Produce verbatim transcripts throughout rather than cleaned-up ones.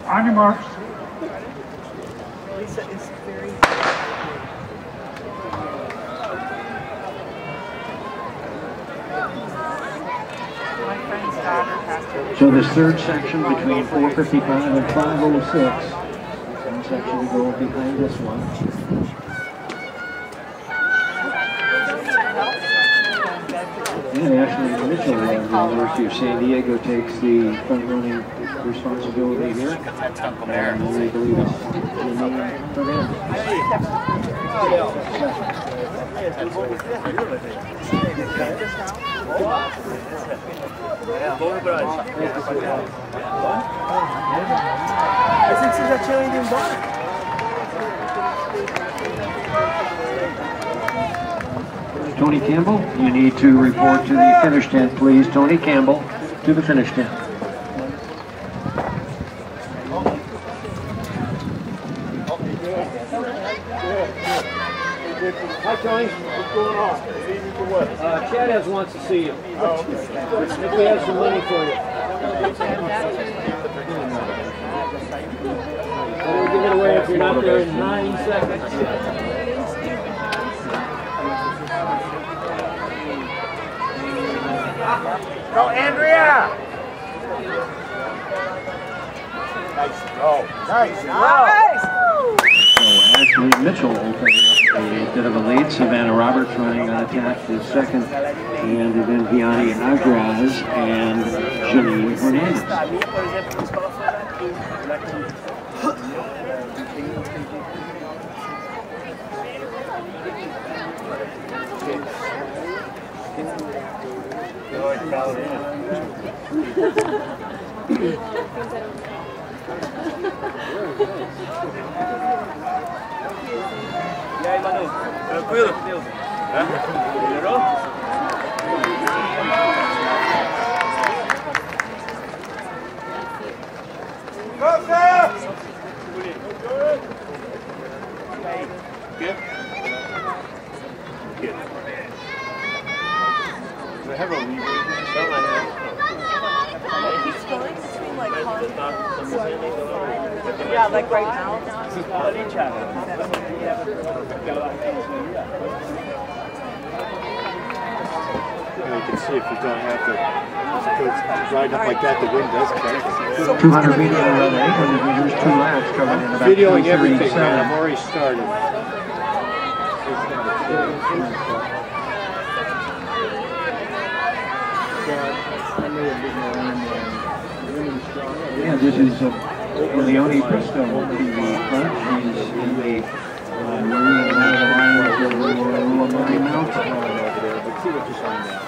On your marks. Lisa is very... My friend's daughter passed her. So this third section between four fifty-five and five oh six. One section to go behind this one. And Ashley Mitchell of the University of San Diego takes the front-running responsibility here. And I believe it's the name for them. Eu pensei que você já tinha ido embora. Tony Campbell, you need to report to the finish tent, please. Tony Campbell, to the finish tent. Hi, Tony. What's going on? Uh, Chad has wants to see you. Oh, okay. I think we have some money for you. We'll give it away if you're not there in nine seconds. Go, Andrea! Nice throw. Nice Nice! So Ashley Mitchell opening up a bit of a lead. Savannah Roberts running on attack is second. And then Vianney Agraz and Janine Hernandez. E aí, Manu? Tranquilo? Hã? Melhorou? Go, Sam! Good? Good. Do I have a lever? No, I have. He's going between like yeah, like right now. You can see if you don't have to go right up like that, the wind does catch. two hundred meters, another eight hundred meters, two laps coming in about videoing everything, man. I'm already started. Yeah, this is uh, Leonie Bristow to the front. She's in the uh, marine line of the Marine Mountain. Let's see what you find out.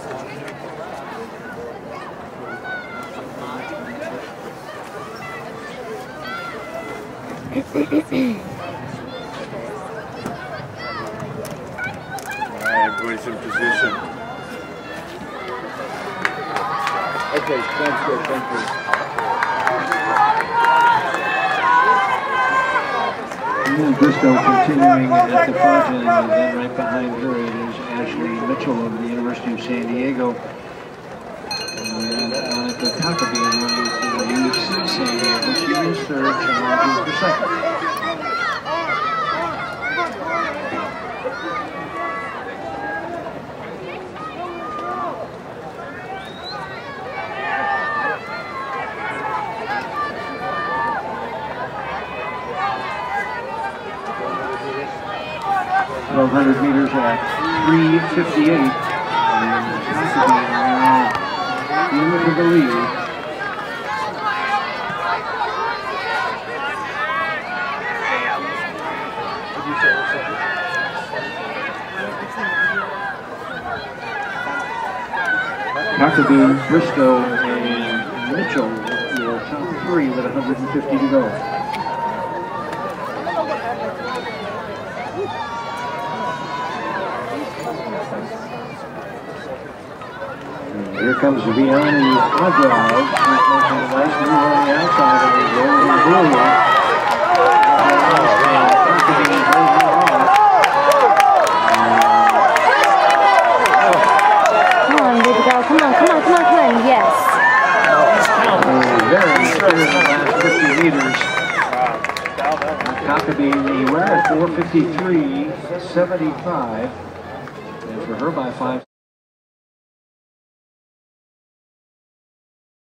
All right, everybody's in position. Okay, that's good, thank you. And Bristow continuing at the front, and then right behind her it is Ashley Mitchell of the University of San Diego. And Monica Cockabee running for U C San Diego. She is third, challenging for second. twelve hundred meters at three fifty-eight. And into the lead. Cockabee, Bristow, and Mitchell your top three with one hundred fifty to go. Here comes Vianney Agraz. She's making a nice move on the outside of the golden blue. Come on, baby girl. Come on, come on, come on, come on. Yes. Oh, very good. meters. Cockabee in the wear at four fifty-three seventy-five. And for her by five.